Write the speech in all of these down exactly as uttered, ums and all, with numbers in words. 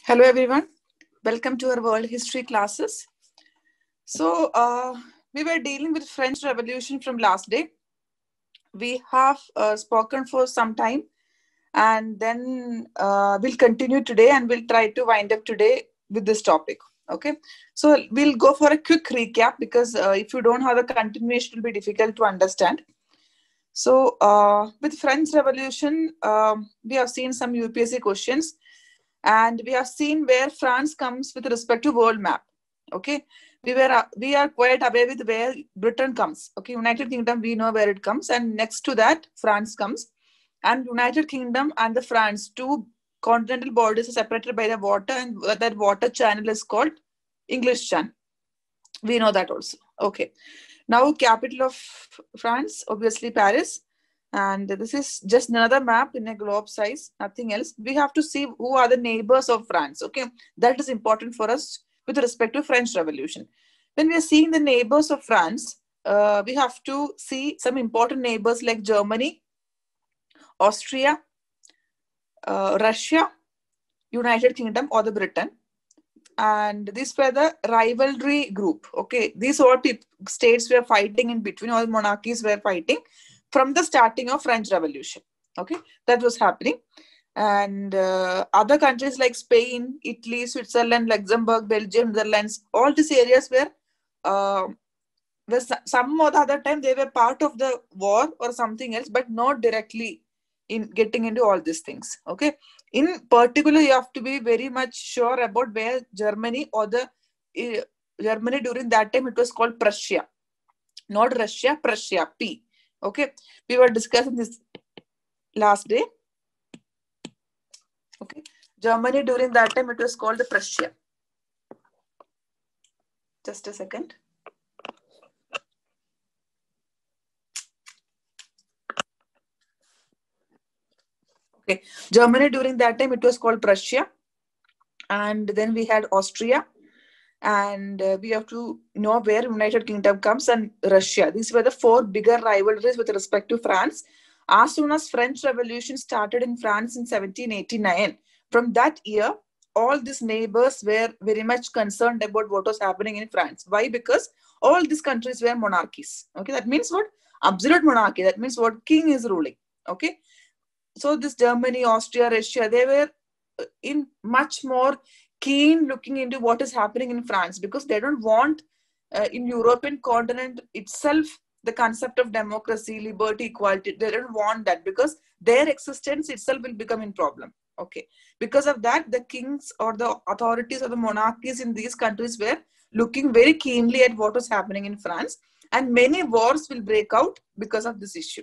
Hello everyone, welcome to our world history classes. So uh, we were dealing with French Revolution from last day. We have uh, spoken for some time and then uh, we'll continue today and we'll try to wind up today with this topic. Okay, so we'll go for a quick recap because uh, if you don't have the continuation, it will be difficult to understand. So uh, with French Revolution, um, we have seen some U P S C questions. And we have seen where France comes with respect to world map. Okay, we were uh, we are quite aware with where Britain comes. Okay, United Kingdom, we know where it comes, and next to that France comes, and United Kingdom and the France, two continental borders are separated by the water, and that water channel is called English Channel. We know that also. Okay, now capital of France, obviously Paris. And this is just another map in a globe size, nothing else. We have to see who are the neighbors of France. Okay, that is important for us with respect to French Revolution. When we are seeing the neighbors of France, uh, we have to see some important neighbors like Germany, Austria, uh, Russia, United Kingdom or the Britain. And these were the rivalry group. Okay, these all states were fighting in between, all monarchies were fighting from the starting of French Revolution. Okay, that was happening. And uh, other countries like Spain, Italy, Switzerland, Luxembourg, Belgium, Netherlands, all these areas were, uh, were some or the other time they were part of the war or something else, but not directly in getting into all these things. Okay, in particular, you have to be very much sure about where Germany or the uh, Germany during that time it was called Prussia, not Russia, Prussia, P. Okay, we were discussing this last day. Okay, Germany during that time it was called the Prussia. Just a second. Okay, Germany during that time it was called Prussia, and then we had Austria, and uh, we have to know where United Kingdom comes and Russia. These were the four bigger rivalries with respect to France. As soon as French Revolution started in France in seventeen eighty-nine, from that year, all these neighbors were very much concerned about what was happening in France. Why? Because all these countries were monarchies. Okay, that means what? Absolute monarchy. That means what? King is ruling. Okay, so this Germany, Austria, Russia, they were in much more keen looking into what is happening in France because they don't want uh, in European continent itself the concept of democracy, liberty, equality. They don't want that because their existence itself will become in problem. Okay, because of that, the kings or the authorities or the monarchies in these countries were looking very keenly at what was happening in France, and many wars will break out because of this issue.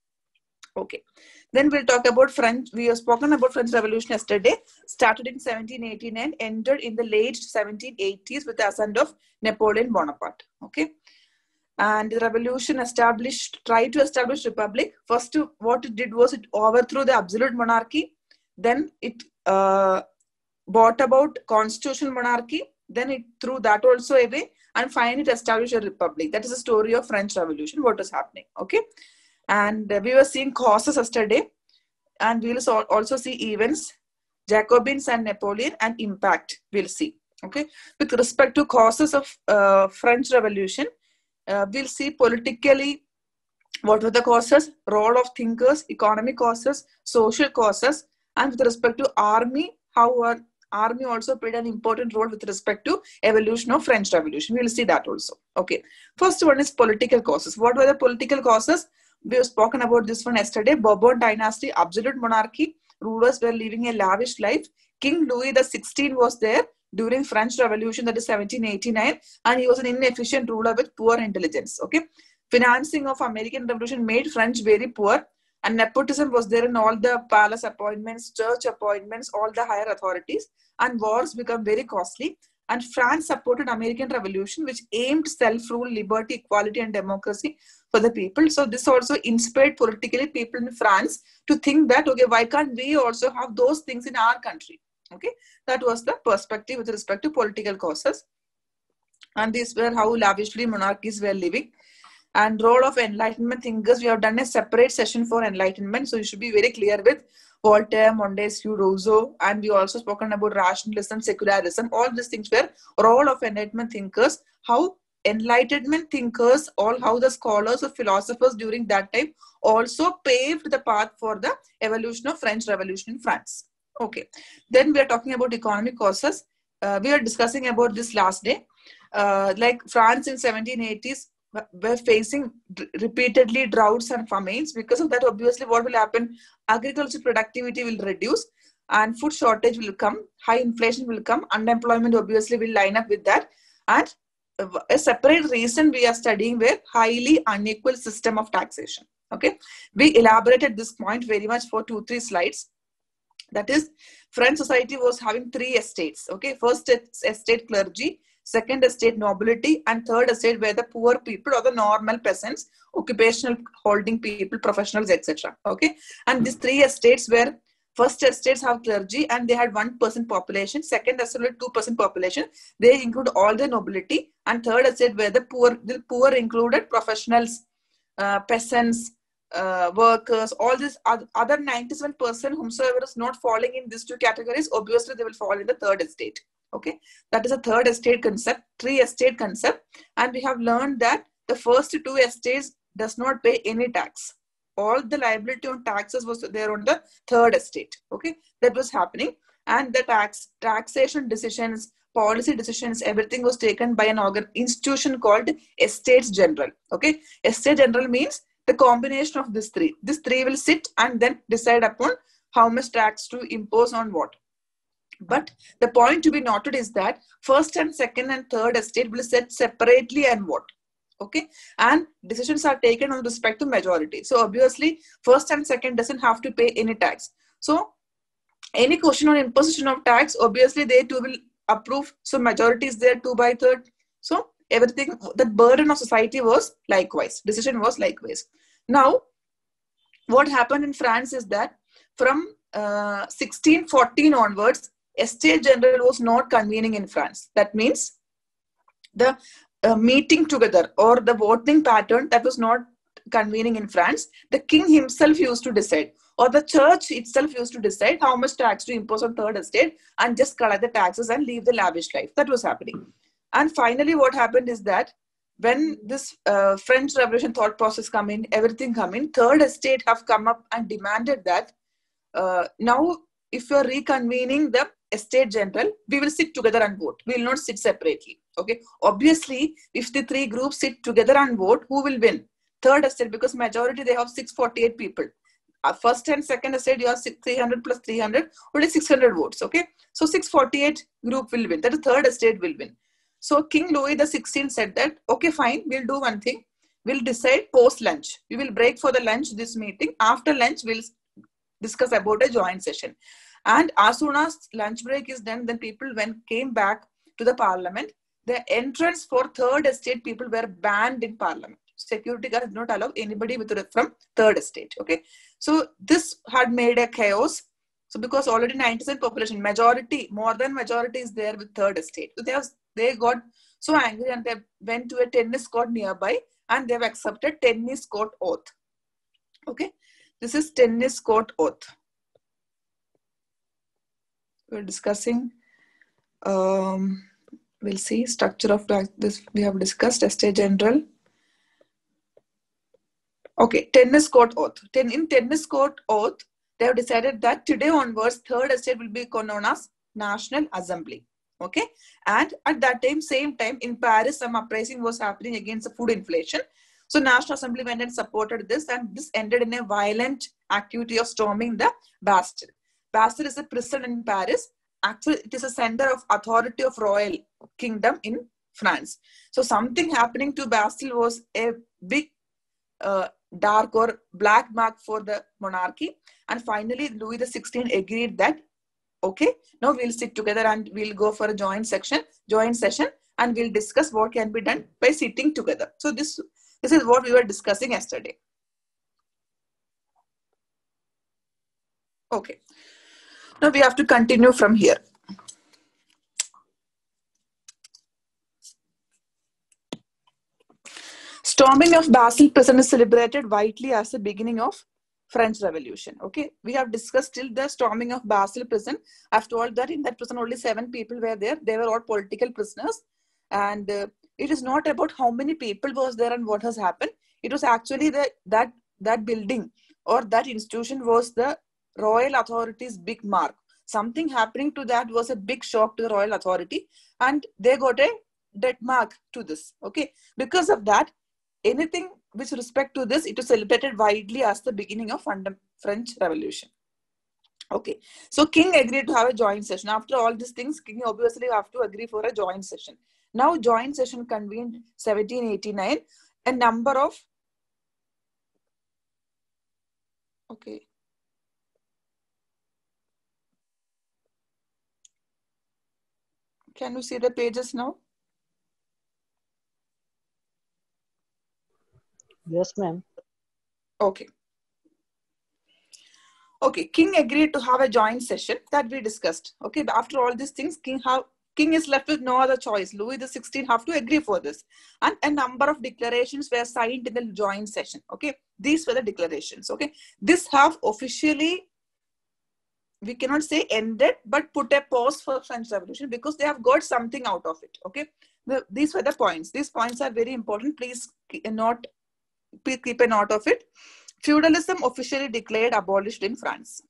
Okay, then we'll talk about French. We have spoken about French Revolution yesterday. Started in seventeen eighty-nine, ended in the late seventeen eighties with the ascent of Napoleon Bonaparte. Okay, and the revolution established, tried to establish republic. First, what it did was it overthrew the absolute monarchy. Then it uh, brought about constitutional monarchy. Then it threw that also away, and finally it established a republic. That is the story of French Revolution. What is happening? Okay. And we were seeing causes yesterday, and we'll also see events, Jacobins and Napoleon, and impact we'll see. Okay, with respect to causes of uh, French Revolution, uh, we'll see politically what were the causes, role of thinkers, economic causes, social causes, and with respect to army, how our army also played an important role with respect to evolution of French Revolution. We'll see that also. Okay, first one is political causes. What were the political causes? We have spoken about this one yesterday. Bourbon dynasty, absolute monarchy. Rulers were living a lavish life. King Louis the sixteenth was there during French Revolution, that is seventeen eighty-nine, and he was an inefficient ruler with poor intelligence. Okay, financing of American Revolution made French very poor, and nepotism was there in all the palace appointments, church appointments, all the higher authorities, and wars become very costly. And France supported American Revolution, which aimed self-rule, liberty, equality, and democracy for the people. So this also inspired politically people in France to think that, okay, why can't we also have those things in our country? Okay, that was the perspective with respect to political causes. And these were how lavishly monarchies were living. And role of Enlightenment thinkers, we have done a separate session for Enlightenment. So you should be very clear with Voltaire, Montesquieu, Rousseau, and we also spoken about rationalism, secularism. All these things were role of Enlightenment thinkers. How Enlightenment thinkers, all how the scholars or philosophers during that time also paved the path for the evolution of French Revolution in France. Okay. Then we are talking about economic causes. Uh, we are discussing about this last day. Uh, like France in seventeen eighties were facing repeatedly droughts and famines. Because of that, obviously, what will happen? Agricultural productivity will reduce and food shortage will come. High inflation will come. Unemployment obviously will line up with that. And a separate reason we are studying were highly unequal system of taxation. Okay, we elaborated this point very much for two, three slides. That is, French society was having three estates. Okay, first estate clergy, second estate nobility, and third estate were the poor people or the normal peasants, occupational holding people, professionals, et cetera. Okay, and these three estates were, first estates have clergy and they had one percent population. Second estate with two percent population. They include all the nobility. And third estate where the poor, the poor included professionals, uh, peasants, uh, workers, all this other ninety-seven percent whomsoever is not falling in these two categories, obviously they will fall in the third estate. Okay, that is a third estate concept, three estate concept. And we have learned that the first two estates does not pay any tax. All the liability on taxes was there on the third estate. Okay, that was happening. And the tax taxation decisions, policy decisions, everything was taken by an organ institution called Estates General. Okay, Estate General means the combination of these three. These three will sit and then decide upon how much tax to impose on what. But the point to be noted is that first and second and third estate will sit separately and what. Okay, and decisions are taken on respect to majority. So obviously, first and second doesn't have to pay any tax. So any question on imposition of tax, obviously they too will approve. So majority is there, two by third. So everything, the burden of society was likewise. Decision was likewise. Now, what happened in France is that from uh, sixteen fourteen onwards, Estate General was not convening in France. That means the uh, meeting together or the voting pattern, that was not convening in France. The king himself used to decide, or the church itself used to decide how much tax to impose on third estate and just collect the taxes and live the lavish life. That was happening. And finally, what happened is that when this uh, French Revolution thought process come in, everything come in, third estate have come up and demanded that uh, now if you are reconvening the Estate General, we will sit together and vote. We will not sit separately. Okay. Obviously, if the three groups sit together and vote, who will win? Third estate, because majority they have six hundred forty-eight people. Uh, first and second estate, you have three hundred plus three hundred, only six hundred votes. Okay. So six hundred forty-eight group will win. That is third estate will win. So King Louis the sixteenth said that, okay, fine, we'll do one thing. We'll decide post lunch. We will break for the lunch, this meeting. After lunch, we'll discuss about a joint session. And as soon as lunch break is done, then people when came back to the parliament, the entrance for third estate people were banned in parliament. Security guard did not allow anybody with from third estate. Okay, so this had made a chaos. So because already ninety percent population, majority, more than majority is there with third estate. So they have, they got so angry and they went to a tennis court nearby and they have accepted tennis court oath. Okay, this is tennis court oath. We're discussing, um, we'll see structure of this. We have discussed Estate General. Okay, tennis court oath. Ten, in tennis court oath, they have decided that today onwards, third estate will be known as National Assembly. Okay, and at that time, same time in Paris, some uprising was happening against the food inflation. So National Assembly went and supported this, and this ended in a violent activity of storming the Bastille. Bastille is a prison in Paris. Actually, it is a center of authority of royal kingdom in France. So something happening to Bastille was a big uh, dark or black mark for the monarchy. And finally, Louis the sixteenth agreed that, okay, now we'll sit together and we'll go for a joint section, joint session, and we'll discuss what can be done by sitting together. So this, this is what we were discussing yesterday. Okay. Now we have to continue from here. Storming of Bastille prison is celebrated widely as the beginning of French Revolution. Okay, we have discussed till the storming of Bastille prison. After all that, in that prison only seven people were there. They were all political prisoners, and uh, it is not about how many people was there and what has happened. It was actually the that that building or that institution was the royal authority's big mark. Something happening to that was a big shock to the royal authority, and they got a dead mark to this. Okay, because of that, anything with respect to this, it was celebrated widely as the beginning of French Revolution. Okay, so king agreed to have a joint session. After all these things, king obviously have to agree for a joint session. Now, joint session convened seventeen eighty-nine. A number of okay. Can you see the pages now? Yes, ma'am. Okay. Okay, king agreed to have a joint session that we discussed. Okay, but after all these things, king have king is left with no other choice. Louis the sixteenth have to agree for this. And a number of declarations were signed in the joint session. Okay, these were the declarations. Okay, this have officially, we cannot say ended, but put a pause for French Revolution because they have got something out of it. Okay, the, these were the points. These points are very important. Please not, please keep a note of it. Feudalism officially declared abolished in France.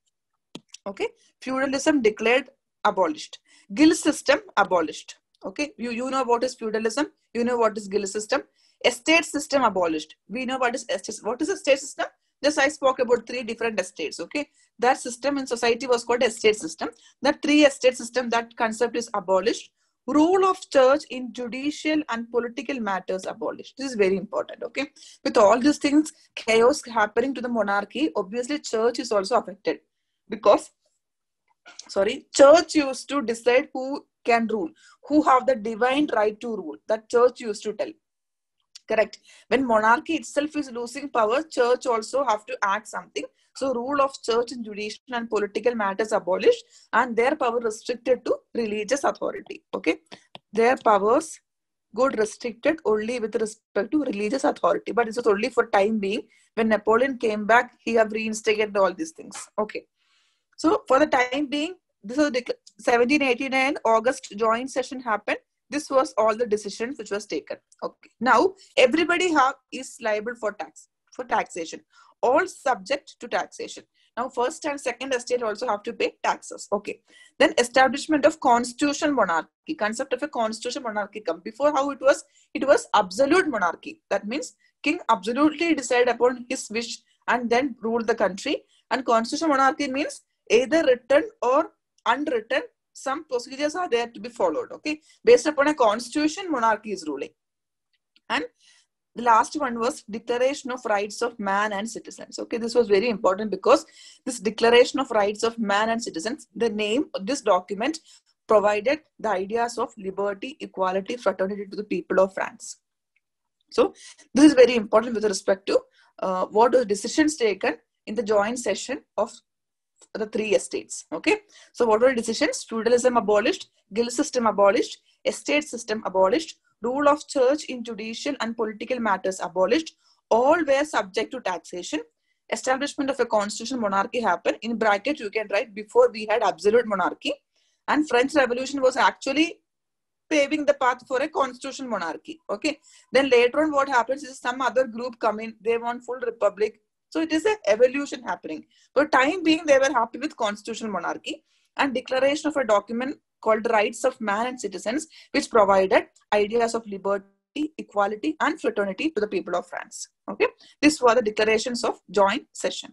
Okay, feudalism declared abolished. Guild system abolished. Okay, you, you know what is feudalism, you know what is guild system. Estate system abolished. We know what is estate. What is estate system? Just I spoke about three different estates. Okay, that system in society was called estate system. That three estate system, that concept is abolished. Rule of church in judicial and political matters abolished. This is very important. Okay, with all these things, chaos happening to the monarchy, obviously church is also affected because, sorry, church used to decide who can rule, who have the divine right to rule. That church used to tell. Correct. When monarchy itself is losing power, church also have to act something. So rule of church in judicial and political matters abolished, and their power restricted to religious authority. Okay, their powers got restricted only with respect to religious authority, but this was only for time being. When Napoleon came back, he have reinstated all these things. Okay, so for the time being, this was seventeen eighty-nine August joint session happened. This was all the decisions which was taken. Okay, now everybody have is liable for tax, for taxation. All subject to taxation. Now, first and second estate also have to pay taxes. Okay. Then establishment of constitutional monarchy. Concept of a constitutional monarchy come. Before, how it was? It was absolute monarchy. That means king absolutely decide upon his wish and then rule the country. And constitutional monarchy means either written or unwritten. Some procedures are there to be followed. Okay. Based upon a constitution, monarchy is ruling. And the last one was Declaration of Rights of Man and Citizens. Okay, this was very important because this Declaration of Rights of Man and Citizens, the name of this document provided the ideas of liberty, equality, fraternity to the people of France. So this is very important with respect to uh, what are decisions taken in the joint session of the three estates. Okay, so what were the decisions? Feudalism abolished, guild system abolished, estate system abolished, rule of church in judicial and political matters abolished. All were subject to taxation. Establishment of a constitutional monarchy happened. In bracket, you can write before we had absolute monarchy. And French Revolution was actually paving the path for a constitutional monarchy. Okay. Then later on, what happens is some other group come in. They want full republic. So it is an evolution happening. For time being, they were happy with constitutional monarchy and declaration of a document called Rights of Man and Citizens, which provided ideas of liberty, equality, and fraternity to the people of France. Okay, these were the declarations of joint session.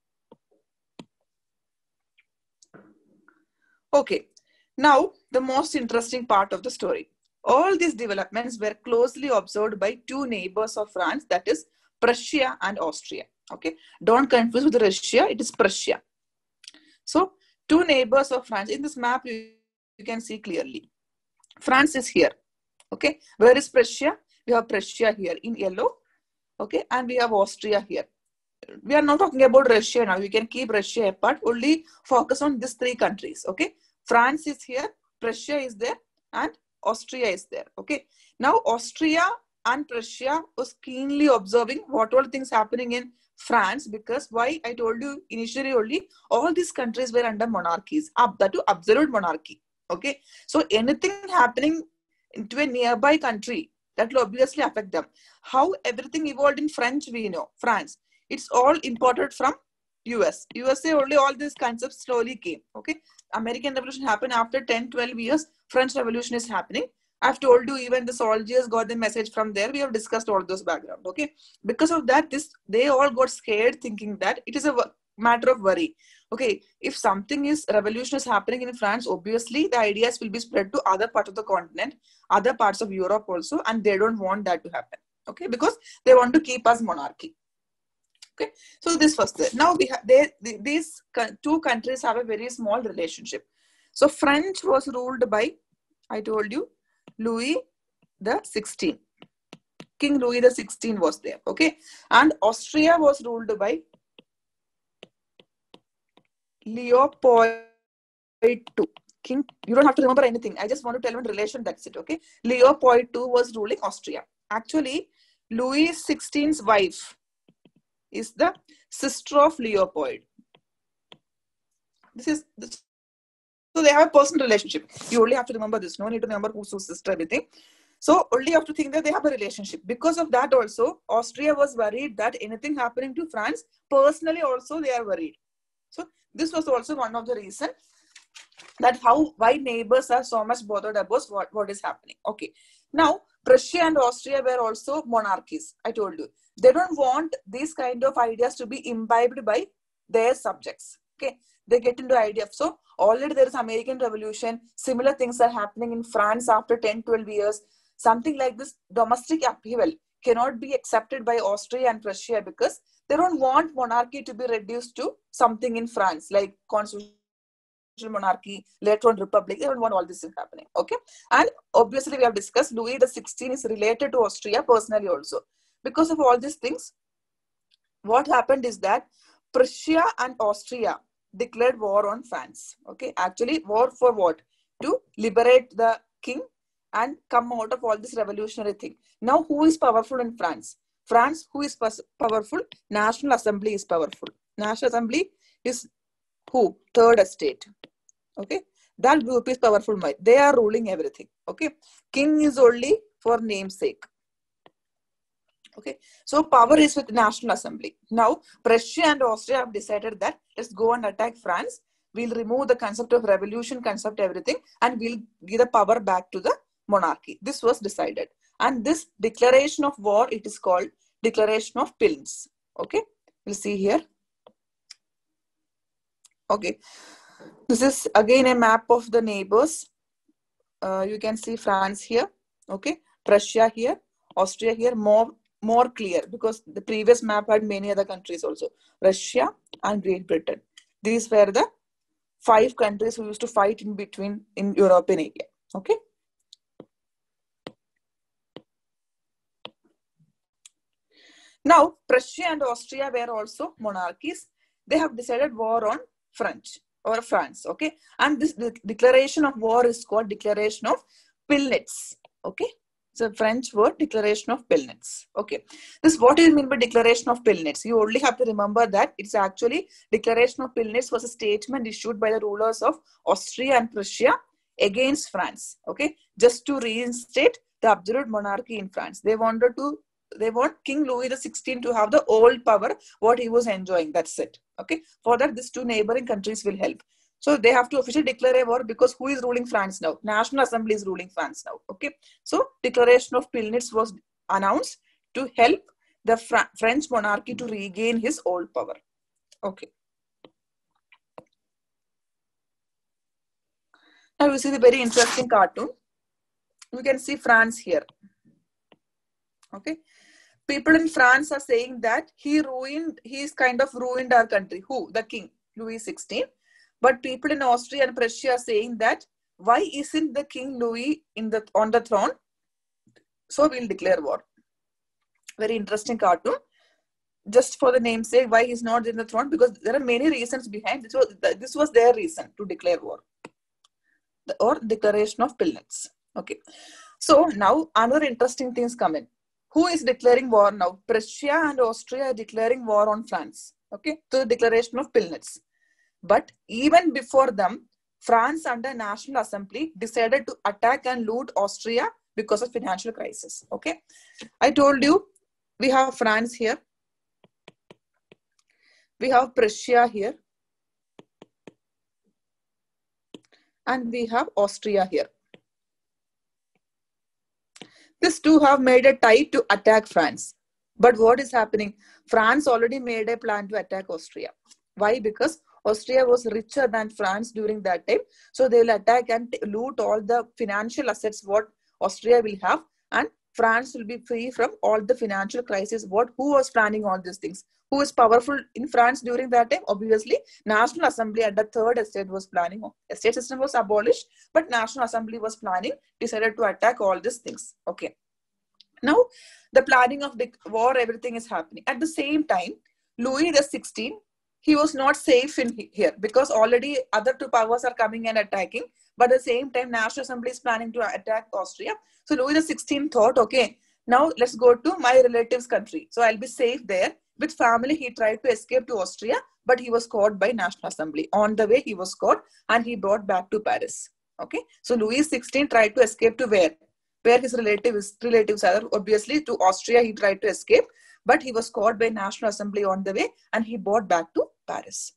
Okay, now the most interesting part of the story. All these developments were closely observed by two neighbors of France, that is Prussia and Austria. Okay, don't confuse with Russia, it is Prussia. So, two neighbors of France. In this map, you you can see clearly. France is here. Okay. Where is Prussia? We have Prussia here in yellow. Okay. And we have Austria here. We are not talking about Russia now. You can keep Russia apart. Only focus on these three countries. Okay. France is here. Prussia is there. And Austria is there. Okay. Now, Austria and Prussia was keenly observing what all things happening in France, because why? I told you initially only all these countries were under monarchies, up that to absolute monarchy. Okay, so anything happening into a nearby country, that will obviously affect them. How everything evolved in French, we know, France. It's all imported from U S. U S A only all these concepts slowly came. Okay, American Revolution happened after ten, twelve years. French Revolution is happening. I've told you even the soldiers got the message from there. We have discussed all those background. Okay, because of that, this they all got scared, thinking that it is a matter of worry. Okay, if something is revolution is happening in France, obviously the ideas will be spread to other parts of the continent, other parts of Europe also, and they don't want that to happen. Okay, because they want to keep us monarchy. Okay, so this was there. Now we have they, they these two countries have a very small relationship. So French was ruled by, I told you, Louis the sixteenth. King Louis the sixteenth was there. Okay, and Austria was ruled by Leopold the second. King, you don't have to remember anything. I just want to tell you in relation. That's it. Okay, Leopold the second was ruling Austria. Actually, Louis the sixteenth's wife is the sister of Leopold. This is this, so they have a personal relationship. You only have to remember this. No need to remember who's whose sister, everything. So only have to think that they have a relationship. Because of that also, Austria was worried that anything happening to France, personally also they are worried. So this was also one of the reasons that how why neighbors are so much bothered about what, what is happening. Okay. Now, Prussia and Austria were also monarchies. I told you. They don't want these kind of ideas to be imbibed by their subjects. Okay. They get into idea. So already there is American Revolution. Similar things are happening in France after ten, twelve years. Something like this domestic upheaval cannot be accepted by Austria and Prussia because they don't want monarchy to be reduced to something in France like constitutional monarchy, later on republic. They don't want all this happening. Okay. And obviously we have discussed Louis the sixteenth is related to Austria personally also. Because of all these things, what happened is that Prussia and Austria declared war on France. Okay. Actually, war for what? To liberate the king and come out of all this revolutionary thing. Now, who is powerful in France? France, who is powerful? National Assembly is powerful. National Assembly is who? Third estate. Okay. That group is powerful. They are ruling everything. Okay. King is only for namesake. Okay. So power is with National Assembly. Now, Prussia and Austria have decided that let's go and attack France. We'll remove the concept of revolution, concept everything, and we'll give the power back to the monarchy. This was decided. And this declaration of war, it is called Declaration of Pillnitz. Okay. We'll see here. Okay. This is again a map of the neighbors. Uh, you can see France here. Okay. Prussia here. Austria here. More, more clear because the previous map had many other countries also. Russia and Great Britain. These were the five countries who used to fight in between in European area. Okay. Now, Prussia and Austria were also monarchies. They have decided war on French or France. Okay. And this the declaration of war is called Declaration of Pillnitz. Okay. It's a French word, Declaration of Pillnitz. Okay. This, what do you mean by Declaration of Pillnitz? You only have to remember that it's actually Declaration of Pillnitz was a statement issued by the rulers of Austria and Prussia against France. Okay. Just to reinstate the absolute monarchy in France. They wanted to They want King Louis the sixteenth to have the old power, what he was enjoying. That's it. Okay. For that, these two neighboring countries will help. So they have to officially declare a war because who is ruling France now? National Assembly is ruling France now. Okay. So Declaration of Pillnitz was announced to help the Fra- French monarchy to regain his old power. Okay. Now you see the very interesting cartoon. You can see France here. Okay. People in France are saying that he ruined, he's kind of ruined our country. Who? The king, Louis the sixteenth. But people in Austria and Prussia are saying that why isn't the King Louis in the on the throne? So we'll declare war. Very interesting cartoon. Just for the namesake, why he's not in the throne? Because there are many reasons behind. This was, this was their reason to declare war. The, or Declaration of Pillnitz. Okay. So now another interesting things come in. who is declaring war now? Prussia and Austria are declaring war on France. Okay, so the declaration of Pillnitz. But even before them, France under National Assembly decided to attack and loot Austria because of financial crisis. Okay, I told you we have France here. We have Prussia here. And we have Austria here. These two have made a tie to attack France. But what is happening? France already made a plan to attack Austria. Why? Because Austria was richer than France during that time. So they will attack and loot all the financial assets what Austria will have. And France will be free from all the financial crisis. What? Who was planning all these things? Who is powerful in France during that time? Obviously, National Assembly and the Third Estate was planning. Estate system was abolished, but National Assembly was planning, decided to attack all these things. Okay. Now, the planning of the war, everything is happening. At the same time, Louis the sixteenth, he was not safe in here because already other two powers are coming and attacking. But at the same time, National Assembly is planning to attack Austria. So Louis the sixteenth thought, okay, now let's go to my relative's country. So I'll be safe there. With family, he tried to escape to Austria, but he was caught by National Assembly. On the way, he was caught and he brought back to Paris. Okay. So Louis the sixteenth tried to escape to where? Where his relatives, relatives are. Obviously, to Austria, he tried to escape, but he was caught by National Assembly on the way and he brought back to Paris.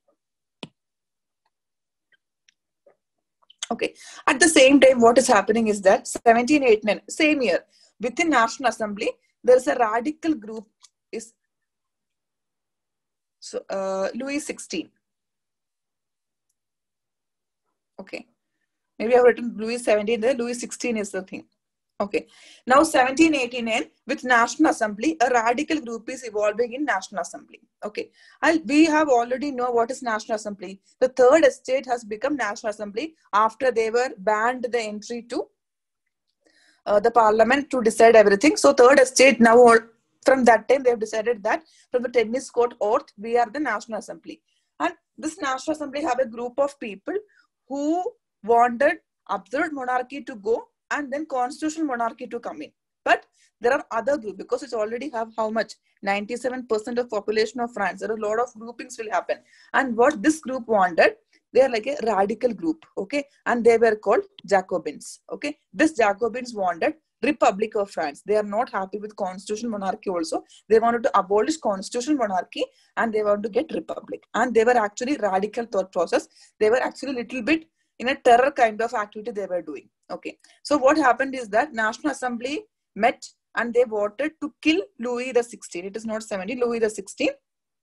Okay. At the same time, what is happening is that seventeen eighty-nine, same year, within National Assembly, there is a radical group. Is so uh, Louis the sixteenth. Okay. Maybe I've written Louis the seventeenth there. Louis the sixteenth is the thing. Okay. Now, seventeen eighty-nine, with National Assembly, a radical group is evolving in National Assembly. Okay. I'll, we have already know what is National Assembly. The Third Estate has become National Assembly after they were banned the entry to uh, the Parliament to decide everything. So, Third Estate now, from that time, they have decided that from the tennis court earth, we are the National Assembly. And this National Assembly have a group of people who wanted absolute monarchy to go and then constitutional monarchy to come in. But there are other groups because it's already have how much? ninety-seven percent of population of France. There are a lot of groupings will happen. And what this group wanted, they are like a radical group. Okay. And they were called Jacobins. Okay. This Jacobins wanted Republic of France. They are not happy with constitutional monarchy also. They wanted to abolish constitutional monarchy and they want to get republic. And they were actually radical thought process. They were actually a little bit in a terror kind of activity they were doing. Okay. So what happened is that National Assembly met and they voted to kill Louis the sixteenth. It is not seventeen, Louis the sixteenth.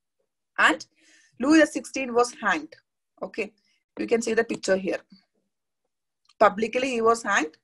And Louis the sixteenth was hanged. Okay. You can see the picture here. Publicly, he was hanged.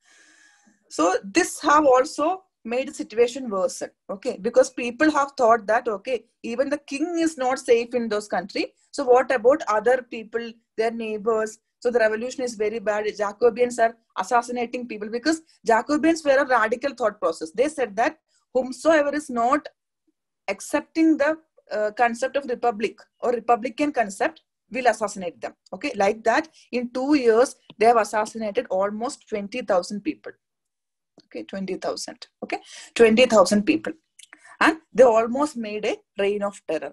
So this have also made the situation worse. Okay. Because people have thought that, okay, even the king is not safe in those countries. So what about other people, their neighbors? So the revolution is very bad. Jacobins are assassinating people because Jacobins were a radical thought process. They said that whomsoever is not accepting the uh, concept of republic or republican concept will assassinate them. Okay, like that in two years, they have assassinated almost twenty thousand people. Okay, twenty thousand. Okay, twenty thousand people. And they almost made a reign of terror.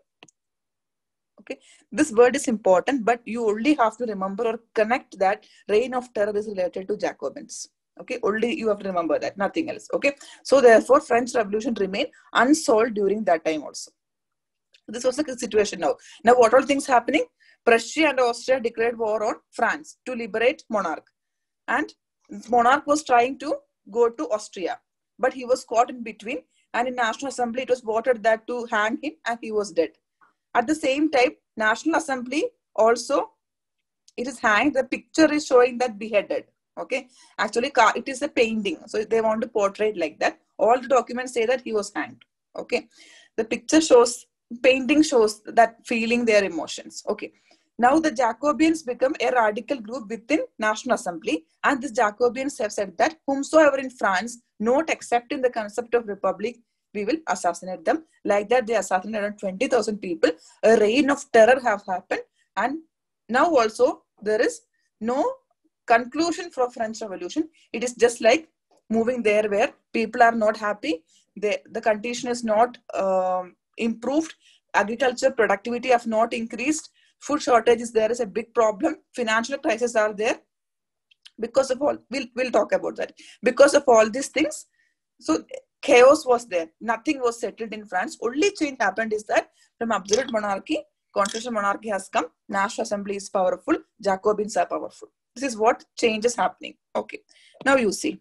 Okay, this word is important, but you only have to remember or connect that reign of terror is related to Jacobins. Okay, only you have to remember that, nothing else. Okay, so therefore, French Revolution remained unsolved during that time also. This was the situation now. Now, what are things happening? Prussia and Austria declared war on France to liberate monarch. And monarch was trying to go to Austria, but he was caught in between. And in National Assembly, it was voted that to hang him and he was dead. At the same time, National Assembly also, it is hanged. The picture is showing that beheaded. Okay. Actually, it is a painting. So they want to portray it like that. All the documents say that he was hanged. Okay. The picture shows, painting shows that feeling their emotions. Okay. Now the Jacobins become a radical group within National Assembly. And the Jacobins have said that whomsoever in France not accepting the concept of republic, we will assassinate them. Like that, they assassinated around twenty thousand people. A reign of terror have happened. And now also, there is no conclusion for French Revolution. It is just like moving there where people are not happy. the, the condition is not um, improved, agriculture productivity have not increased, food shortages, there is a big problem, financial crises are there. Because of all, we'll, we'll talk about that. Because of all these things, so chaos was there. Nothing was settled in France. Only change happened is that from absolute monarchy, constitutional monarchy has come, National Assembly is powerful, Jacobins are powerful. This is what change is happening. Okay, now you see.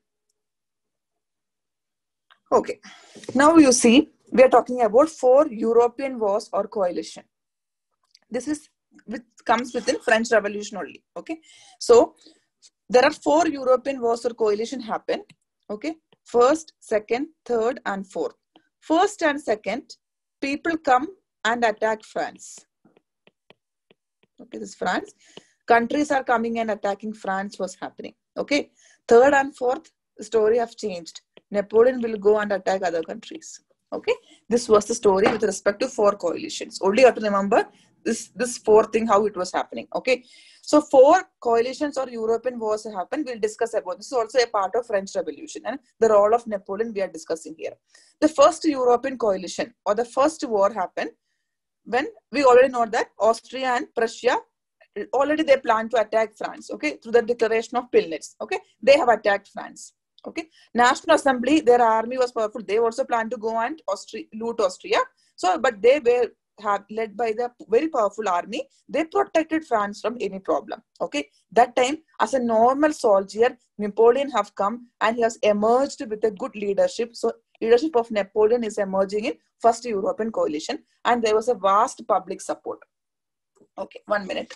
Okay, now you see, we are talking about four European wars or coalition. This is which comes within French Revolution only. Okay, so there are four European wars or coalition happen. Okay, first, second, third, and fourth. First and second, people come and attack France. Okay, this is France. Countries are coming and attacking France was happening. Okay, third and fourth, the story have changed. Napoleon will go and attack other countries. Okay, this was the story with respect to four coalitions. Only you have to remember this, this fourth thing, how it was happening. Okay, so four coalitions or European wars happened. We'll discuss about this. Is also a part of French Revolution and the role of Napoleon we are discussing here. The first European coalition or the first war happened when we already know that Austria and Prussia, already they plan to attack France, okay, through the declaration of Pillnitz, okay, they have attacked France, okay. National Assembly, their army was powerful, they also planned to go and Austria, loot Austria, so, but they were have led by the very powerful army, they protected France from any problem, okay. That time, as a normal soldier, Napoleon have come and he has emerged with a good leadership, so leadership of Napoleon is emerging in first European coalition and there was a vast public support. Okay, one minute.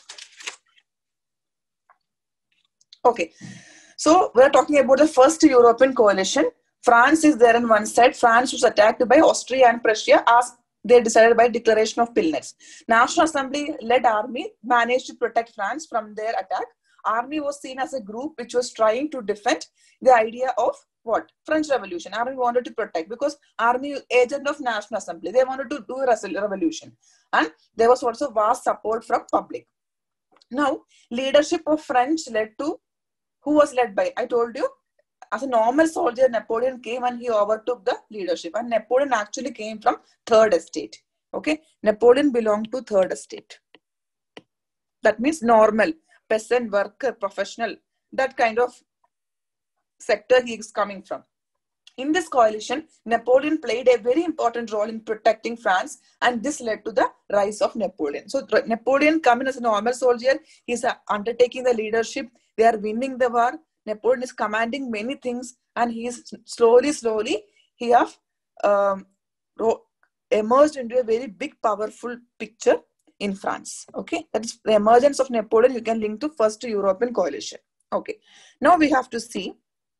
Okay, so we're talking about the first European coalition. France is there on one side. France was attacked by Austria and Prussia as they decided by declaration of Pillnitz. National Assembly led army managed to protect France from their attack. Army was seen as a group which was trying to defend the idea of what? French Revolution. Army wanted to protect because army agent of National Assembly. They wanted to do a revolution. And there was also vast support from public. Now, leadership of French led to, who was led by? I told you, as a normal soldier, Napoleon came and he overtook the leadership. And Napoleon actually came from third estate. Okay, Napoleon belonged to third estate. That means normal, peasant, worker, professional, that kind of sector he is coming from. In this coalition, Napoleon played a very important role in protecting France, and this led to the rise of Napoleon. So Napoleon coming as a normal soldier, he's undertaking the leadership, they are winning the war, Napoleon is commanding many things, and he is slowly, slowly, he have um, emerged into a very big, powerful picture in France. Okay, that is the emergence of Napoleon, you can link to first European coalition. Okay, now we have to see.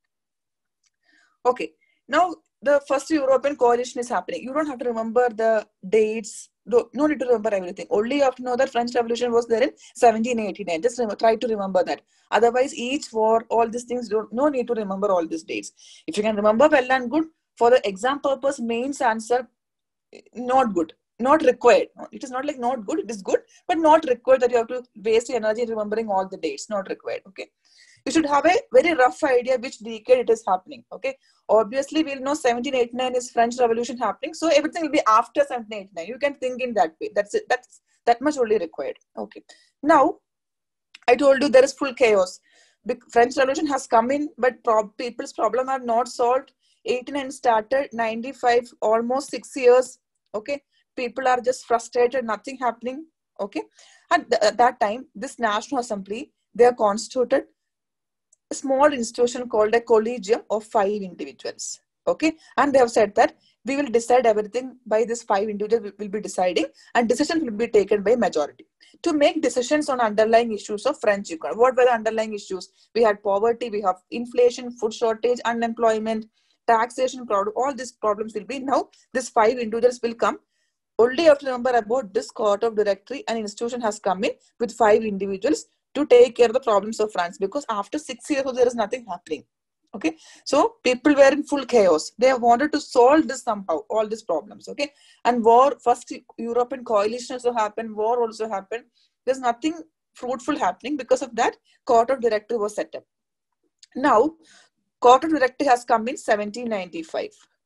Okay, now the first European coalition is happening. You don't have to remember the dates. No, no need to remember everything. Only you have to know that French Revolution was there in seventeen eighty-nine. Just remember, try to remember that. Otherwise, each war, all these things, don't, no need to remember all these dates. If you can remember, well and good. For the exam purpose, mains answer, not good. Not required. It is not like not good. It is good, but not required that you have to waste your energy in remembering all the dates. Not required. Okay. You should have a very rough idea which decade it is happening. Okay. Obviously, we'll know seventeen eighty-nine is French Revolution happening. So everything will be after seventeen eighty-nine. You can think in that way. That's it. That's that much only required. Okay. Now, I told you there is full chaos. Big French Revolution has come in, but prob people's problem are not solved. eighty-nine started, ninety-five, almost six years. Okay. People are just frustrated, nothing happening. Okay. At, th at that time, this National Assembly, they are constituted a small institution called a collegium of five individuals. Okay. And they have said that we will decide everything by this five individuals will be deciding, and decisions will be taken by majority to make decisions on underlying issues of French economy. What were the underlying issues? We had poverty, we have inflation, food shortage, unemployment, taxation problem. All these problems will be now. These five individuals will come. Only you have to remember about this court of directory, an institution has come in with five individuals to take care of the problems of France, because after six years there is nothing happening. Okay, so people were in full chaos. They wanted to solve this somehow, all these problems. Okay, and war, first European coalition also happened, war also happened. There's nothing fruitful happening. Because of that, court of directory was set up. Now, court of directory has come in seventeen ninety-five.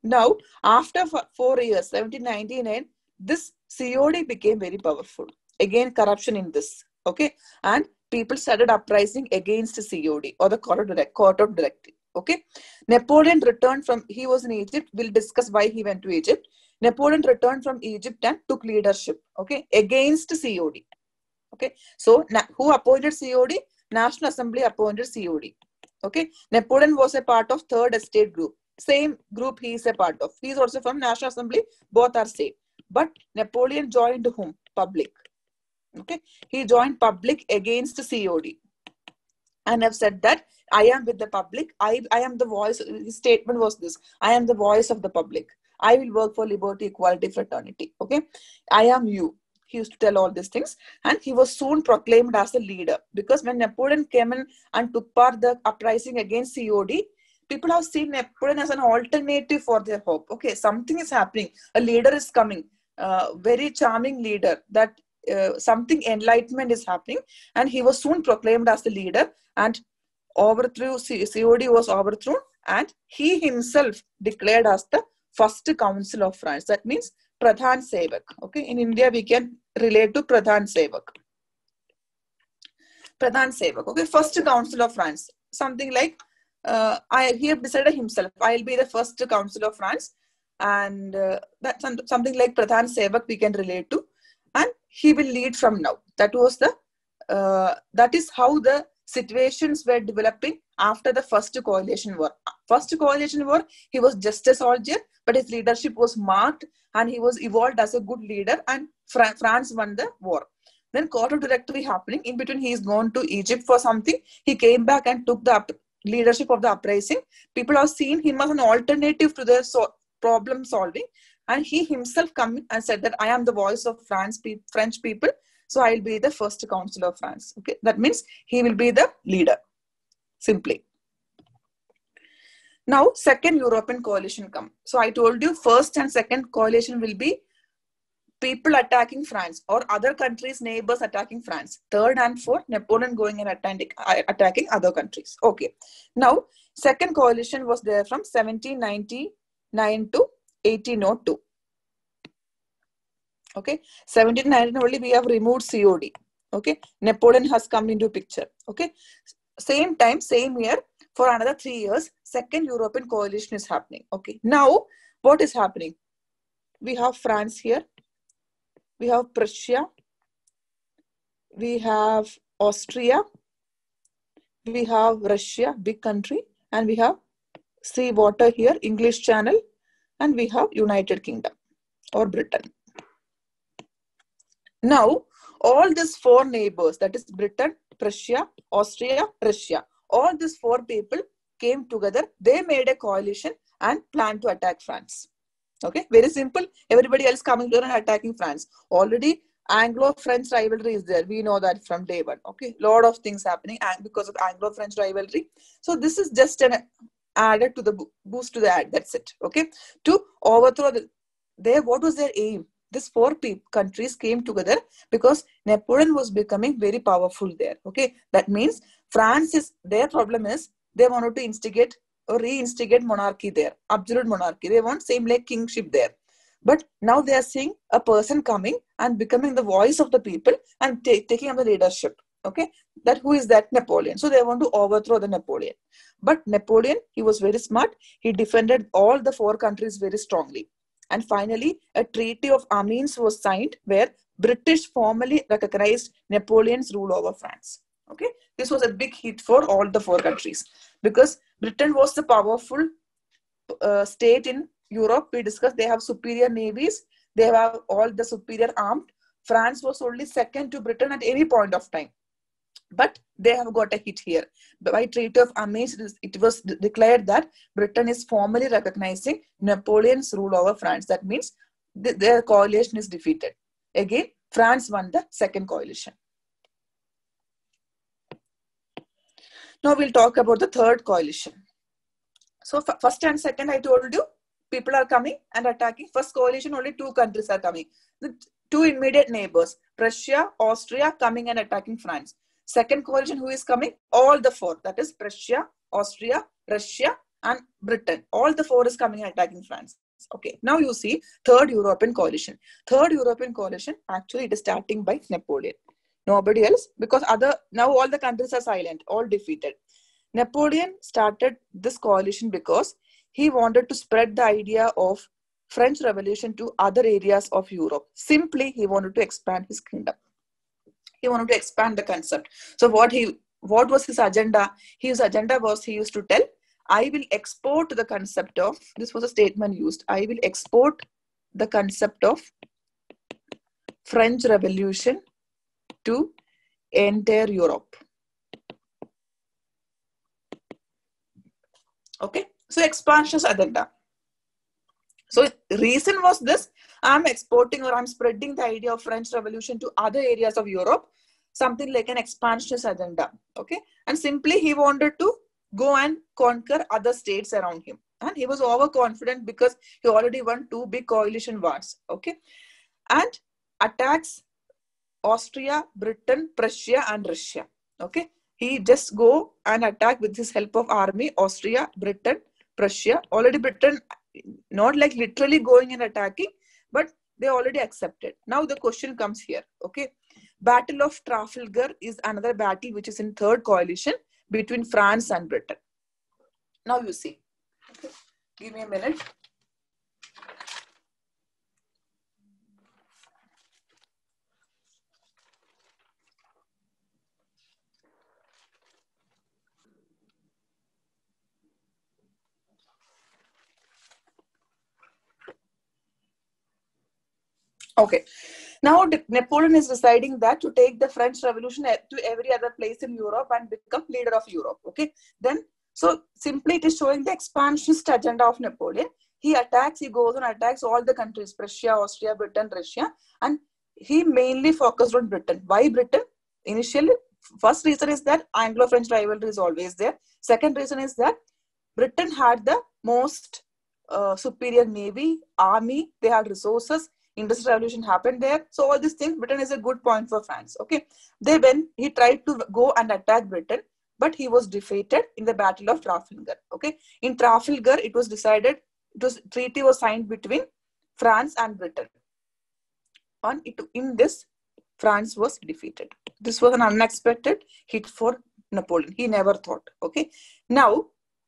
Now, after four years, seventeen ninety-nine, this C O D became very powerful. Again, corruption in this. Okay. And people started uprising against C O D or the court of, direct, court of directive. Okay. Napoleon returned from, he was in Egypt. We'll discuss why he went to Egypt. Napoleon returned from Egypt and took leadership. Okay. Against C O D. Okay. So, who appointed C O D? National Assembly appointed C O D. Okay. Napoleon was a part of Third Estate group. Same group he is a part of. He is also from National Assembly. Both are same. But Napoleon joined whom? Public. Okay. He joined public against C O D. And I've said that I am with the public. I, I am the voice. His statement was this. I am the voice of the public. I will work for liberty, equality, fraternity. Okay. I am you. He used to tell all these things. And he was soon proclaimed as a leader. Because when Napoleon came in and took part the uprising against C O D, people have seen Napoleon as an alternative for their hope. Okay, something is happening. A leader is coming. Uh, very charming leader. That uh, something enlightenment is happening. And he was soon proclaimed as the leader. And overthrew, C O D was overthrown. And he himself declared as the first council of France. That means Pradhan Sevak. Okay, in India we can relate to Pradhan Sevak. Pradhan Sevak. Okay, first council of France. Something like Uh, I he decided himself, I'll be the first council of France, and uh, that's something like Pradhan Sevak we can relate to, and he will lead from now. That was the uh, that is how the situations were developing after the first coalition war. First coalition war, he was just a soldier, but his leadership was marked, and he was evolved as a good leader, and Fra France won the war. Then court of directory happening. In between, he is gone to Egypt for something. He came back and took the leadership of the uprising. People have seen him as an alternative to the so problem solving, and he himself come and said that I am the voice of France, pe French people, so I will be the first council of France. Okay, that means he will be the leader. Simply. Now, second European coalition come. So I told you first and second coalition will be people attacking France or other countries' neighbors attacking France. Third and fourth, Napoleon going and attacking, attacking other countries. Okay. Now, second coalition was there from seventeen ninety-nine to eighteen oh two. Okay. seventeen ninety-nine only we have removed C O D. Okay. Napoleon has come into picture. Okay. Same time, same year, for another three years, second European coalition is happening. Okay. Now, what is happening? We have France here. We have Prussia, we have Austria, we have Russia, big country, and we have sea water here, English Channel, and we have United Kingdom or Britain. Now, all these four neighbors, that is Britain, Prussia, Austria, Russia, all these four people came together. They made a coalition and planned to attack France. Okay, very simple. Everybody else coming here and attacking France. Already Anglo-French rivalry is there. We know that from day one. Okay, lot of things happening because of Anglo-French rivalry. So this is just an added to the boost to the ad. That's it. Okay, to overthrow the, their what was their aim? These four countries came together because Napoleon was becoming very powerful there. Okay, that means France is their problem is they wanted to instigate or reinstigate monarchy there, absolute monarchy. They want same like kingship there. But now they are seeing a person coming and becoming the voice of the people and taking up the leadership. Okay, that who is that? Napoleon. So they want to overthrow the Napoleon. But Napoleon, he was very smart. He defended all the four countries very strongly. And finally, a treaty of Amiens was signed where British formally recognized Napoleon's rule over France. Okay, this was a big hit for all the four countries because Britain was the powerful uh, state in Europe. We discussed they have superior navies. They have all the superior armed. France was only second to Britain at any point of time. But they have got a hit here. By Treaty of Amiens, it was declared that Britain is formally recognizing Napoleon's rule over France. That means th their coalition is defeated. Again, France won the second coalition. Now we'll talk about the third coalition. So first and second, I told you, people are coming and attacking. First coalition, only two countries are coming. The two immediate neighbors, Prussia, Austria, coming and attacking France. Second coalition, who is coming? All the four. That is Prussia, Austria, Russia, and Britain. All the four is coming and attacking France. Okay, now you see third European coalition. Third European coalition, actually it is starting by Napoleon. Nobody else, because other, now all the countries are silent, all defeated. Napoleon started this coalition because he wanted to spread the idea of French Revolution to other areas of Europe. Simply, he wanted to expand his kingdom. He wanted to expand the concept. So what he, what was his agenda? His agenda was, he used to tell, I will export the concept of, this was a statement used, I will export the concept of French Revolution to entire Europe. Okay, so expansion agenda. So reason was this, I'm exporting or I'm spreading the idea of French Revolution to other areas of Europe, something like an expansionist agenda. Okay, and simply he wanted to go and conquer other states around him. And he was overconfident because he already won two big coalition wars. Okay, and attacks Austria, Britain, Prussia, and Russia. Okay, he just go and attack with his help of army, Austria, Britain, Prussia. Already Britain, not like literally going and attacking, but they already accepted. Now the question comes here. Okay, Battle of Trafalgar is another battle which is in third coalition between France and Britain. Now you see. Okay. Give me a minute. Okay, now Napoleon is deciding that to take the French Revolution to every other place in Europe and become leader of Europe. Okay, then so simply it is showing the expansionist agenda of Napoleon. He attacks, he goes and attacks all the countries, Prussia, Austria, Britain, Russia, and he mainly focused on Britain. Why Britain? Initially, first reason is that Anglo-French rivalry is always there. Second reason is that Britain had the most uh, superior navy, army, they had resources. Industrial revolution happened there. So all these things, Britain is a good point for France. Okay. Then when he tried to go and attack Britain, but he was defeated in the Battle of Trafalgar. Okay. In Trafalgar, it was decided, it was treaty was signed between France and Britain. On it, in this, France was defeated. This was an unexpected hit for Napoleon. He never thought. Okay. Now,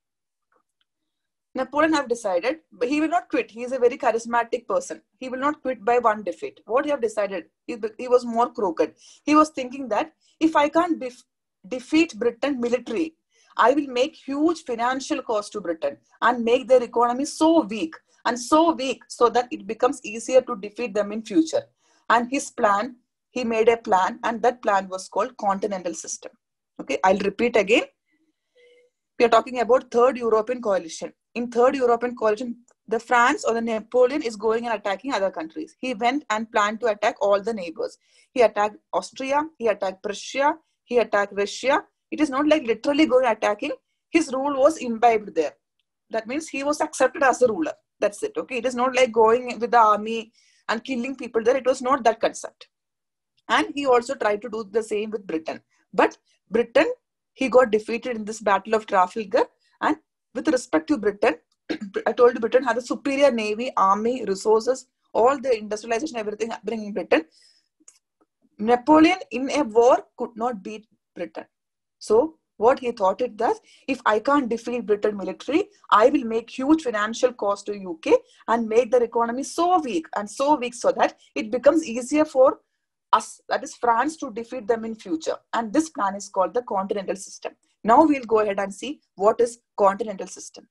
Napoleon have decided, but he will not quit. He is a very charismatic person. He will not quit by one defeat. What he have decided, he, he was more crooked. He was thinking that if I can't be, defeat Britain militarily, I will make huge financial cost to Britain and make their economy so weak and so weak so that it becomes easier to defeat them in future. And his plan, he made a plan, and that plan was called Continental System. Okay, I'll repeat again. We are talking about third European coalition. In third European coalition, the France or the Napoleon is going and attacking other countries. He went and planned to attack all the neighbors. He attacked Austria, he attacked Prussia, he attacked Russia. It is not like literally going attacking. His rule was imbibed there. That means he was accepted as a ruler. That's it. Okay, it is not like going with the army and killing people there. It was not that concept. And he also tried to do the same with Britain. But Britain, he got defeated in this Battle of Trafalgar. And with respect to Britain, I told you Britain had a superior navy, army, resources, all the industrialization, everything happening in Britain. Napoleon in a war could not beat Britain. So what he thought it does, if I can't defeat Britain militarily, I will make huge financial cost to U K and make their economy so weak and so weak so that it becomes easier for us, that is France, to defeat them in future. And this plan is called the Continental System. Now we'll go ahead and see what is Continental System.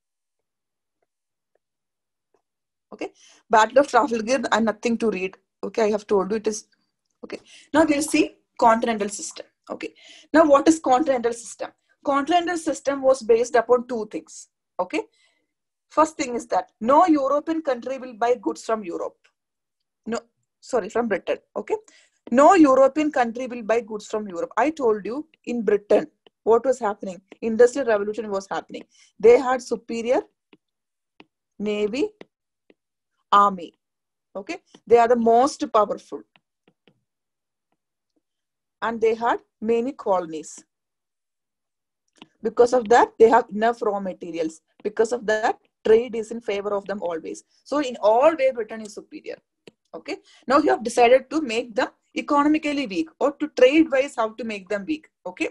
Okay, Battle of Trafalgar and nothing to read. Okay, I have told you it is. Okay, now we'll see Continental System. Okay, now what is Continental System? Continental System was based upon two things. Okay, first thing is that no European country will buy goods from Europe. No, sorry, from Britain. Okay, no European country will buy goods from Europe. I told you in Britain, what was happening? Industrial Revolution was happening. They had superior navy, army. Okay, they are the most powerful. And they had many colonies. Because of that, they have enough raw materials. Because of that, trade is in favor of them always. So in all way, Britain is superior. Okay. Now you have decided to make them economically weak, or to trade wise, how to make them weak. Okay.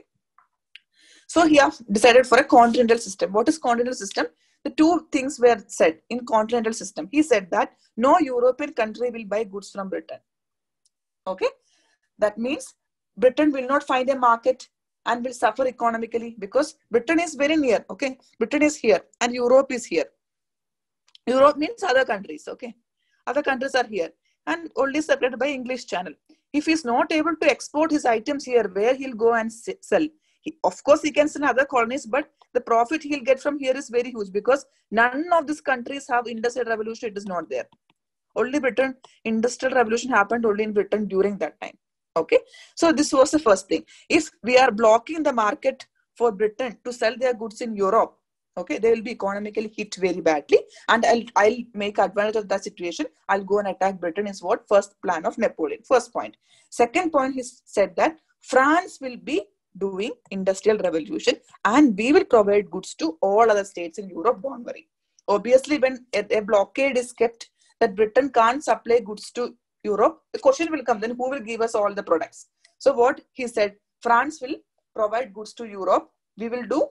So he has decided for a continental system. What is continental system? The two things were said in continental system. He said that no European country will buy goods from Britain. Okay. That means Britain will not find a market and will suffer economically, because Britain is very near. Okay. Britain is here and Europe is here. Europe means other countries. Okay. Other countries are here and only separated by English Channel. If he's not able to export his items here, where he'll go and sell? He, of course, he can sell in other colonies, but the profit he'll get from here is very huge, because none of these countries have industrial revolution. It is not there. Only Britain, industrial revolution happened only in Britain during that time. Okay. So this was the first thing. If we are blocking the market for Britain to sell their goods in Europe, okay, they will be economically hit very badly. And I'll, I'll make advantage of that situation. I'll go and attack Britain is what first plan of Napoleon. First point. Second point, he said that France will be doing industrial revolution and we will provide goods to all other states in Europe. Don't worry. Obviously, when a, a blockade is kept that Britain can't supply goods to Europe, the question will come, then who will give us all the products? So what he said, France will provide goods to Europe. We will do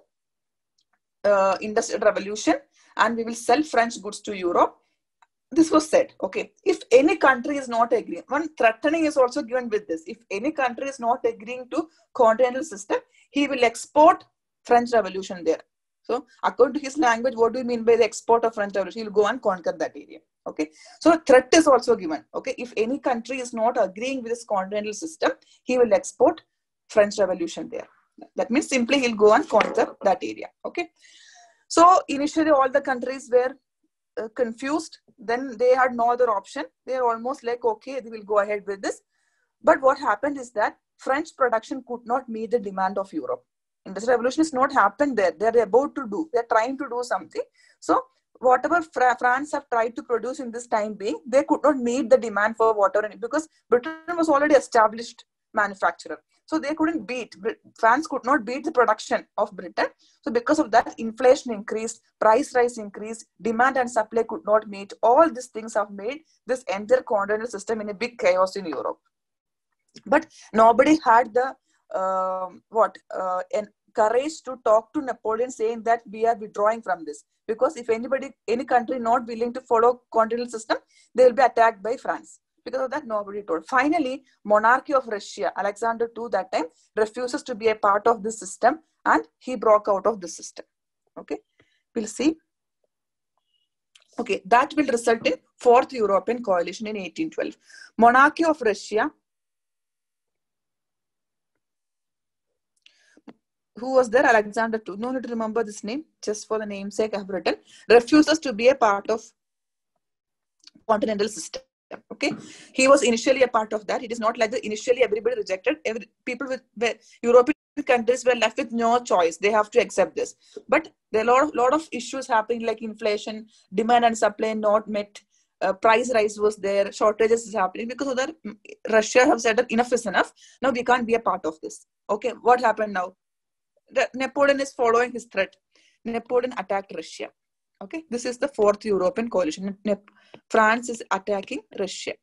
uh, industrial revolution and we will sell French goods to Europe. This was said. Okay. If any country is not agreeing, one threatening is also given with this. If any country is not agreeing to continental system, he will export French Revolution there. So according to his language, what do you mean by the export of French Revolution? He will go and conquer that area. Okay. So threat is also given. Okay. If any country is not agreeing with this continental system, he will export French Revolution there. That means simply he'll go and conquer that area. Okay. So initially all the countries were uh, confused. Then they had no other option. They are almost like, okay, they will go ahead with this. But what happened is that French production could not meet the demand of Europe. Industrial revolution is not happened there. They're about to do. They're trying to do something. So whatever Fra France have tried to produce in this time being, they could not meet the demand for water, because Britain was already established manufacturer. So they couldn't beat, France could not beat the production of Britain. So because of that, inflation increased, price rise increased, demand and supply could not meet. All these things have made this entire continental system in a big chaos in Europe. But nobody had the, uh, what, uh, en courage to talk to Napoleon saying that we are withdrawing from this. Because if anybody, any country not willing to follow continental system, they will be attacked by France. Because of that, nobody told. Finally, monarchy of Russia, Alexander the Second, that time refuses to be a part of this system and he broke out of the system. Okay, we'll see. Okay, that will result in Fourth European Coalition in eighteen twelve. Monarchy of Russia. Who was there? Alexander the Second. No need to remember this name. Just for the namesake I have written. Refuses to be a part of continental system. Okay, he was initially a part of that. It is not like that initially everybody rejected. Every people with European countries were left with no choice. They have to accept this. But there are a lot, lot of issues happening, like inflation, demand and supply not met, uh, price rise was there, shortages is happening. Because of that, Russia have said that enough is enough. Now we can't be a part of this. Okay, what happened now? The, Napoleon is following his threat. Napoleon attacked Russia. Okay, this is the Fourth European Coalition. France is attacking Russia.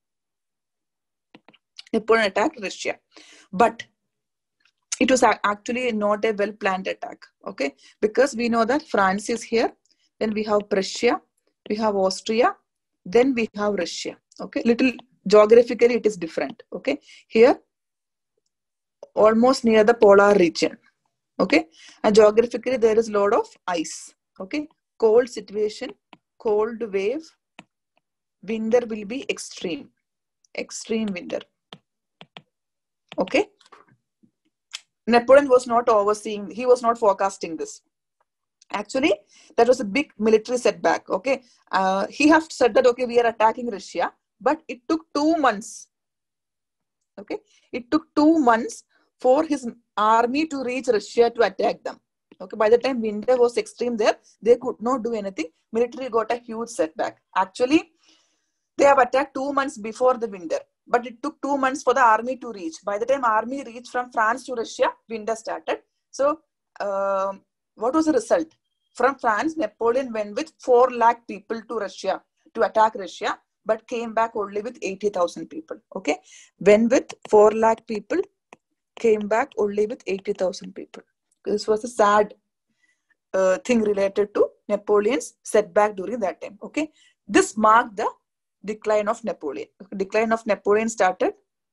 Napoleon attacked Russia. But it was actually not a well-planned attack. Okay, because we know that France is here. Then we have Prussia. We have Austria. Then we have Russia. Okay, little geographically it is different. Okay, here almost near the polar region. Okay, and geographically there is a lot of ice. Okay. Cold situation, cold wave, winter will be extreme, extreme winter. Okay. Napoleon was not overseeing, he was not forecasting this. Actually, that was a big military setback. Okay. Uh, he has said that, okay, we are attacking Russia, but it took two months. Okay. It took two months for his army to reach Russia to attack them. Okay, by the time winter was extreme there, they could not do anything. Military got a huge setback. Actually, they have attacked two months before the winter, but it took two months for the army to reach. By the time army reached from France to Russia, winter started. So uh, what was the result? From France, Napoleon went with four lakh people to Russia to attack Russia, but came back only with eighty thousand people. Okay, went with four lakh people, came back only with eighty thousand people. This was a sad uh, thing related to Napoleon's setback during that time. Okay, this marked the decline of Napoleon. Decline of Napoleon started.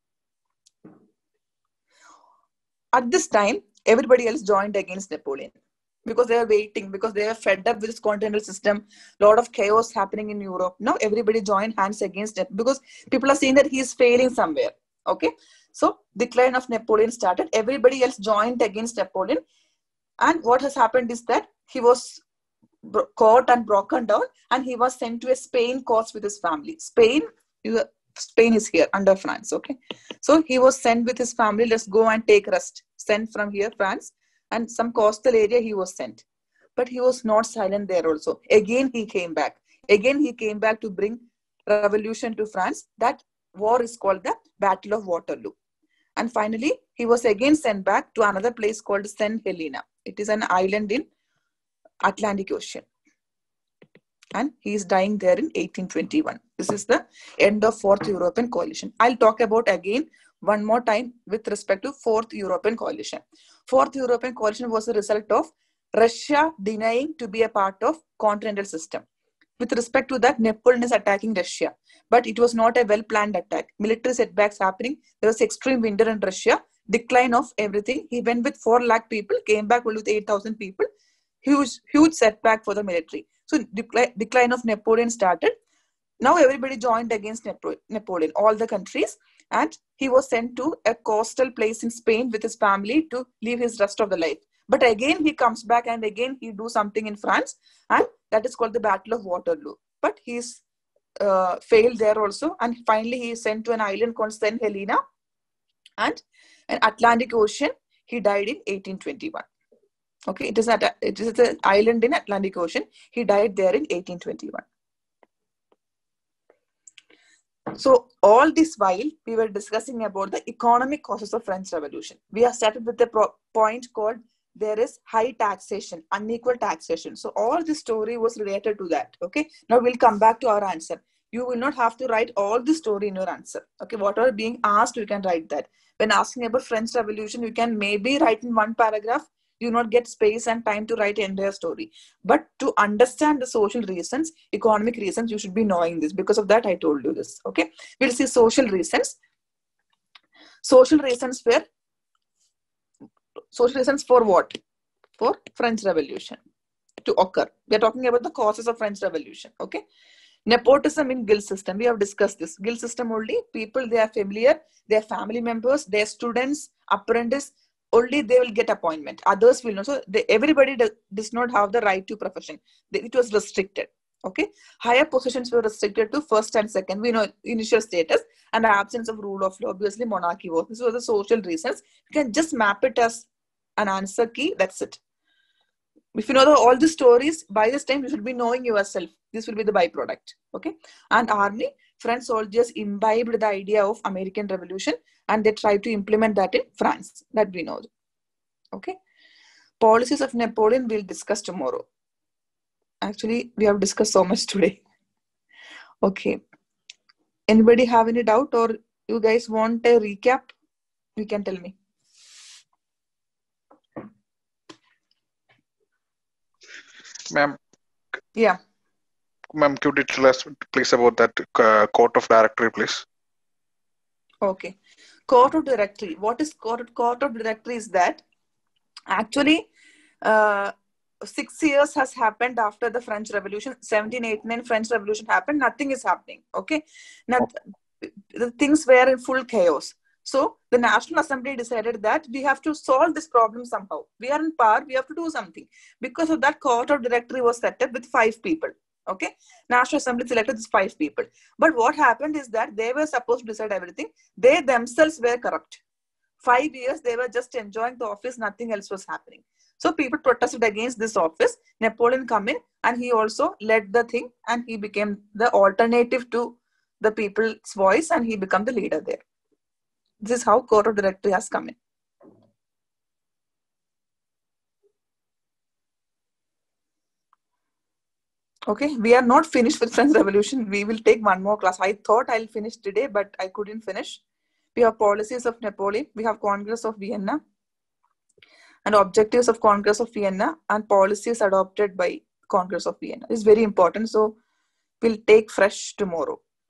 At this time, everybody else joined against Napoleon because they were waiting, because they were fed up with this continental system, a lot of chaos happening in Europe. Now everybody joined hands against it because people are seeing that he is failing somewhere. Okay, so decline of Napoleon started. Everybody else joined against Napoleon, and what has happened is that he was caught and broken down, and he was sent to a Spain coast with his family. Spain, Spain is here under France. Okay, so he was sent with his family. Let's go and take rest. Sent from here, France, and some coastal area he was sent. But he was not silent there also. Again, he came back. Again, he came back to bring revolution to France. That war is called the Battle of Waterloo. And finally, he was again sent back to another place called Saint Helena. It is an island in Atlantic Ocean. And he is dying there in eighteen twenty-one. This is the end of Fourth European Coalition. I'll talk about again one more time with respect to Fourth European Coalition. Fourth European Coalition was a result of Russia denying to be a part of continental system. With respect to that, Napoleon is attacking Russia, but it was not a well-planned attack. Military setbacks happening. There was extreme winter in Russia, decline of everything. He went with four lakh people, came back with eight thousand people. Huge, huge setback for the military. So decline of Napoleon started. Now everybody joined against Napoleon, all the countries, and he was sent to a coastal place in Spain with his family to live his rest of the life. But again, he comes back and again he do something in France, and that is called the Battle of Waterloo. But he's uh, failed there also, and finally he is sent to an island called Saint Helena, and an Atlantic Ocean. He died in eighteen twenty-one. Okay, it is at a, it is an island in Atlantic Ocean. He died there in eighteen twenty-one. So all this while we were discussing about the economic causes of French Revolution. We have started with the pro point called there is high taxation, unequal taxation. So all the story was related to that. Okay, now we'll come back to our answer. You will not have to write all the story in your answer. Okay, whatever being asked, you can write that. When asking about French Revolution, you can maybe write in one paragraph. You not get space and time to write the entire story. But to understand the social reasons, economic reasons, you should be knowing this. Because of that, I told you this. Okay, we'll see social reasons. Social reasons were social reasons for what? For French Revolution to occur. We are talking about the causes of French Revolution. Okay, nepotism in guild system. We have discussed this. Guild system only people they are familiar, their family members, their students, apprentice. Only they will get appointment. Others will not. So they, everybody does, does not have the right to profession. It was restricted. Okay. Higher positions were restricted to first and second. We know initial status and the absence of rule of law. Obviously, monarchy was. These were the social reasons. You can just map it as an answer key. That's it. If you know the, all the stories, by this time you should be knowing yourself. This will be the byproduct. Okay. And army, French soldiers imbibed the idea of American Revolution and they tried to implement that in France. That we know. Okay. Policies of Napoleon we'll discuss tomorrow. Actually, we have discussed so much today. Okay. Anybody have any doubt or you guys want a recap? You can tell me. Ma'am. Yeah. Ma'am, could you tell us please about that uh, court of directory, please? Okay. Court of directory. What is court, court of directory is that actually uh, six years has happened after the French Revolution. seventeen eighty-nine French Revolution happened. Nothing is happening. Okay. Now the things were in full chaos. So the National Assembly decided that we have to solve this problem somehow. We are in power. We have to do something. Because of that, court of directory was set up with five people. Okay. National Assembly selected these five people. But what happened is that they were supposed to decide everything. They themselves were corrupt. Five years, they were just enjoying the office. Nothing else was happening. So people protested against this office. Napoleon come in and he also led the thing and he became the alternative to the people's voice and he became the leader there. This is how court of directory has come in. Okay, we are not finished with French Revolution. We will take one more class. I thought I'll finish today, but I couldn't finish. We have policies of Napoleon. We have Congress of Vienna and objectives of Congress of Vienna and policies adopted by Congress of Vienna. It's very important. So we'll take fresh tomorrow.